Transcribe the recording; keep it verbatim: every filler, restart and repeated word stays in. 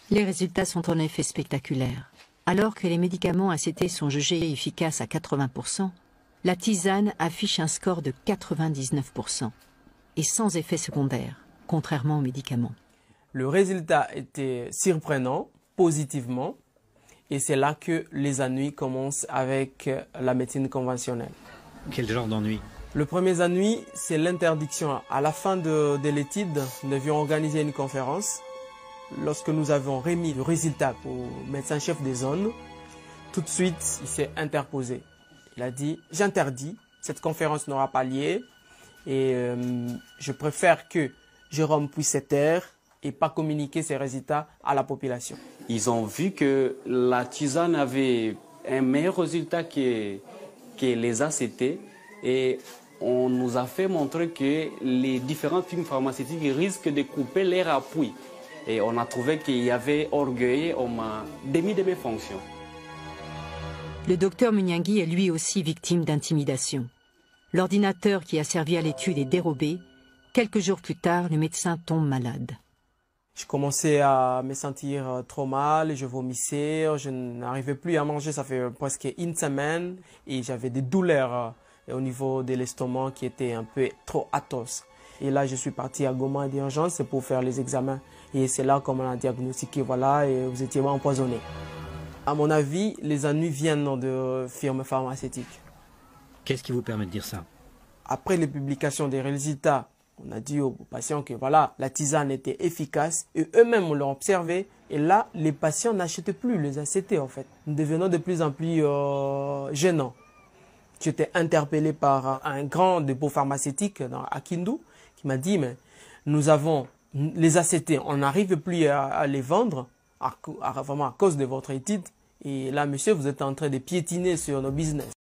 Les résultats sont en effet spectaculaires. Alors que les médicaments A C T sont jugés efficaces à quatre-vingts pour cent, la tisane affiche un score de quatre-vingt-dix-neuf pour cent et sans effet secondaire, contrairement aux médicaments. Le résultat était surprenant, positivement, et c'est là que les ennuis commencent avec la médecine conventionnelle. Quel genre d'ennui? Le premier ennui, c'est l'interdiction. À la fin de, de l'étude, nous devions organiser une conférence. Lorsque nous avons remis le résultat au médecin-chef des zones, tout de suite, il s'est interposé. Il a dit « J'interdis, cette conférence n'aura pas lieu et euh, je préfère que Jérôme puisse se taire et pas communiquer ses résultats à la population. » Ils ont vu que la tisane avait un meilleur résultat que, que les A C T et on nous a fait montrer que les différentes firmes pharmaceutiques risquent de couper leur appui. Et on a trouvé qu'il y avait orgueil, on m'a démis de mes fonctions. Le docteur Munyangui est lui aussi victime d'intimidation. L'ordinateur qui a servi à l'étude est dérobé. Quelques jours plus tard, le médecin tombe malade. Je commençais à me sentir trop mal, je vomissais, je n'arrivais plus à manger, ça fait presque une semaine. Et j'avais des douleurs au niveau de l'estomac qui étaient un peu trop atroces. Et là, je suis parti à Goma d'urgence pour faire les examens. Et c'est là qu'on m'a diagnostiqué, voilà, et vous étiez empoisonné. À mon avis, les ennuis viennent de firmes pharmaceutiques. Qu'est-ce qui vous permet de dire ça? Après les publications des résultats, on a dit aux patients que voilà, la tisane était efficace et eux-mêmes l'ont observé. Et là, les patients n'achetaient plus les A C T en fait. Nous devenons de plus en plus euh, gênants. J'étais interpellé par un grand dépôt pharmaceutique dans, à Kindu qui m'a dit mais nous avons les A C T, on n'arrive plus à, à les vendre à, à, vraiment à cause de votre étude. Et là, monsieur, vous êtes en train de piétiner sur nos business.